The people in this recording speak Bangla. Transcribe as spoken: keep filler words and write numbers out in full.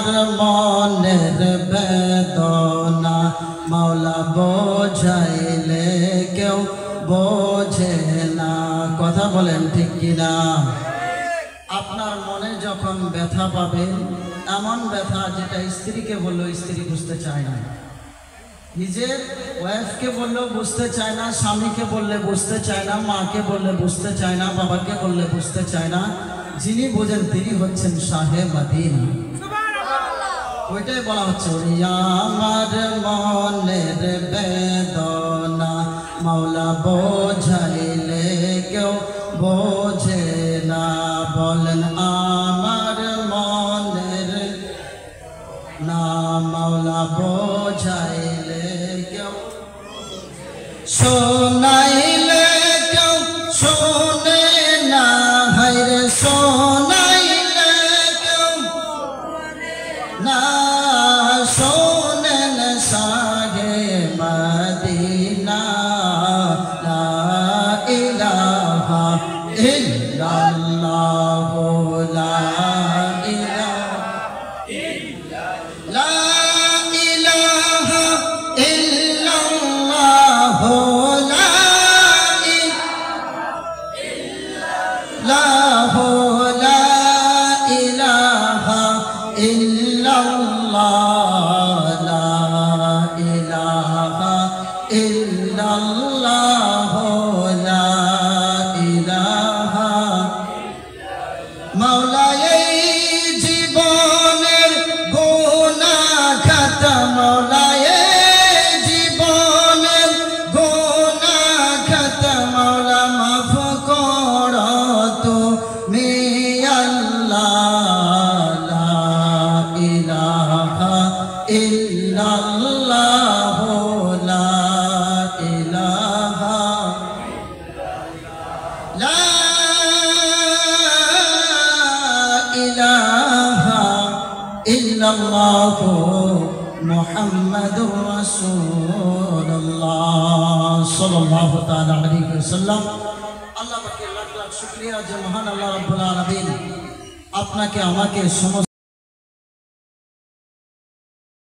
মনের বেদনা মাওলা বোঝাইলে কেউ বোঝে না। কথা বলেন ঠিক কিনা? আপনার মনে যখন ব্যথা পাবেন, এমন ব্যথা যেটা স্ত্রীকে বললো স্ত্রী বুঝতে চায় না, নিজের ওয়াইফকে বললেও বুঝতে চায় না, স্বামীকে বললে বুঝতে চায় না, মাকে বললে বুঝতে চায় না, বাবাকে বললে বুঝতে চায় না, যিনি বোঝেন তিনি হচ্ছেন শাহে মদিনা। ওইটাই বলা হচ্ছে আমার মনের বেদনা মাওলা বোঝাইলে কেউ বোঝে না। বলেন আমার মনের না মাওলা বোঝাইলে কেউ শোনাইলে কেউ শোনে না। হায়রে শোনাইলে কেউ না শোনেন শাহে মদিনা। লা ইলাহা ইল্লাল্লাহ লা ইলাহা লা ইলাহা ইল্লাল্লাহ লা ইলাহা লা ইলাহা ইল্লাল্লাহ লা ইলাহা ইল্লাল্লাহ লা ইলাহা। মাওলা এই জীবনের গুনাহ খাতা মাওলা এই জীবনের গুনাহ খাতা মাওলা মাফ করো তুমি আল্লাহ। লা ইলাহা ইল্লাল্লাহ লা ইলাহা লা ইলাহা ইল্লাল্লাহ মুহাম্মাদুর রাসূলুল্লাহ সাল্লাল্লাহু তাআলা আলাইহি ওয়াসাল্লাম। আল্লাহ পাকের লাখ লাখ শুকরিয়া যে মহান আল্লাহ রাব্বুল আলামিন আপনাকে আমাকে সমস্ত